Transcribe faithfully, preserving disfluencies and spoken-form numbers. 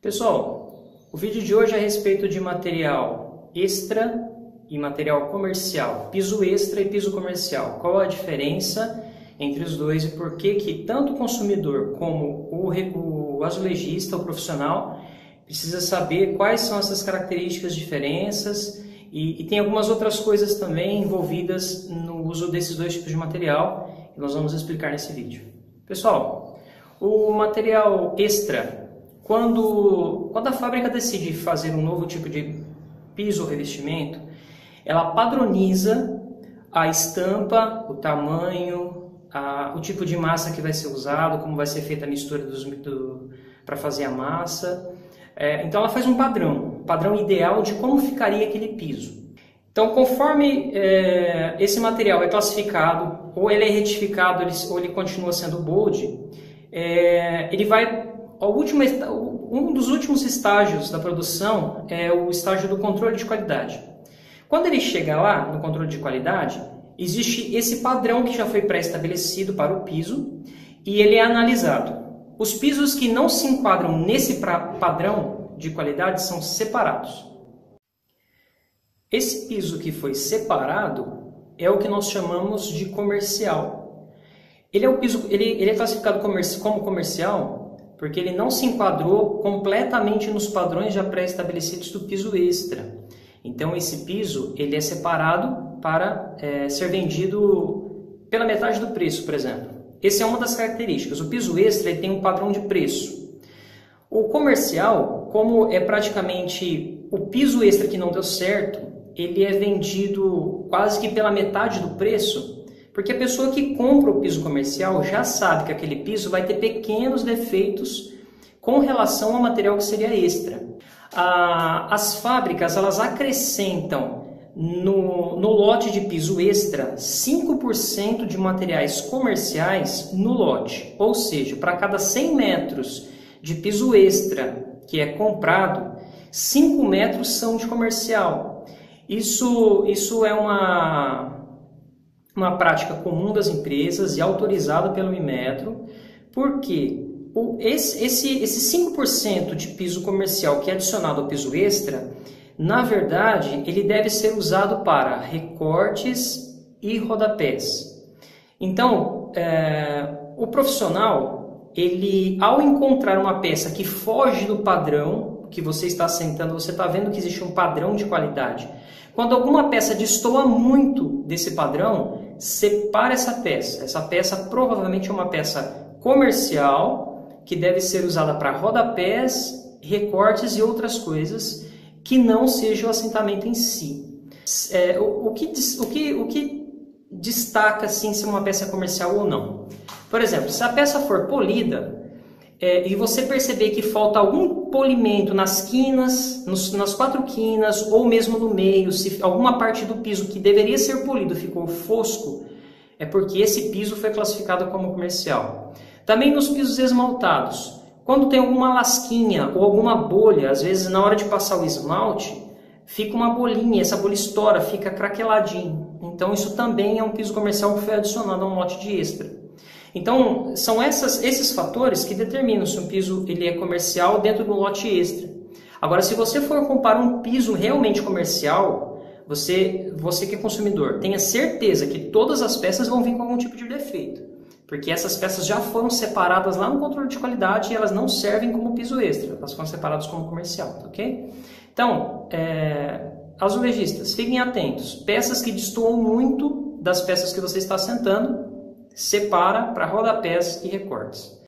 Pessoal, o vídeo de hoje é a respeito de material extra e material comercial, piso extra e piso comercial. Qual a diferença entre os dois e por que que tanto o consumidor como o, o azulejista, o profissional, precisa saber quais são essas características, diferenças e, e tem algumas outras coisas também envolvidas no uso desses dois tipos de material que nós vamos explicar nesse vídeo. Pessoal, o material extra, Quando, quando a fábrica decide fazer um novo tipo de piso ou revestimento, ela padroniza a estampa, o tamanho, a, o tipo de massa que vai ser usado, como vai ser feita a mistura do, para fazer a massa. É, então ela faz um padrão, um padrão ideal de como ficaria aquele piso. Então conforme é, esse material é classificado, ou ele é retificado, ele, ou ele continua sendo bold, é, ele vai... Último, um dos últimos estágios da produção é o estágio do controle de qualidade. Quando ele chega lá, no controle de qualidade, existe esse padrão que já foi pré-estabelecido para o piso e ele é analisado. Os pisos que não se enquadram nesse padrão de qualidade são separados. Esse piso que foi separado é o que nós chamamos de comercial. Ele é, o piso, ele, ele é classificado como comercial porque ele não se enquadrou completamente nos padrões já pré-estabelecidos do piso extra. Então esse piso ele é separado para é, ser vendido pela metade do preço, por exemplo. Essa é uma das características. O piso extra ele tem um padrão de preço. O comercial, como é praticamente o piso extra que não deu certo, ele é vendido quase que pela metade do preço, porque a pessoa que compra o piso comercial já sabe que aquele piso vai ter pequenos defeitos com relação ao material que seria extra. As fábricas elas acrescentam no, no lote de piso extra cinco por cento de materiais comerciais no lote. Ou seja, para cada cem metros de piso extra que é comprado, cinco metros são de comercial. Isso, isso é uma... uma prática comum das empresas e autorizada pelo Inmetro, porque o, esse, esse, esse cinco por cento de piso comercial que é adicionado ao piso extra, na verdade, ele deve ser usado para recortes e rodapés. Então, é, o profissional, ele, ao encontrar uma peça que foge do padrão que você está assentando, você está vendo que existe um padrão de qualidade. Quando alguma peça destoa muito desse padrão, separa essa peça. Essa peça provavelmente é uma peça comercial que deve ser usada para rodapés, recortes e outras coisas que não seja o assentamento em si. É, o, o, que, o, que, o que destaca assim, se uma peça é comercial ou não? Por exemplo, se a peça for polida, É, e você perceber que falta algum polimento nas quinas, nos, nas quatro quinas, ou mesmo no meio, se alguma parte do piso que deveria ser polido ficou fosco, é porque esse piso foi classificado como comercial. Também nos pisos esmaltados, quando tem alguma lasquinha ou alguma bolha, às vezes na hora de passar o esmalte, fica uma bolinha, essa bolha estoura, fica craqueladinho. Então isso também é um piso comercial que foi adicionado a um lote de extra. Então, são essas, esses fatores que determinam se um piso ele é comercial dentro do lote extra. Agora, se você for comparar um piso realmente comercial, você, você que é consumidor, tenha certeza que todas as peças vão vir com algum tipo de defeito. Porque essas peças já foram separadas lá no controle de qualidade e elas não servem como piso extra. Elas foram separadas como comercial, ok? Então, é, azulejistas, fiquem atentos. Peças que destoam muito das peças que você está assentando, separa para rodapés e recortes.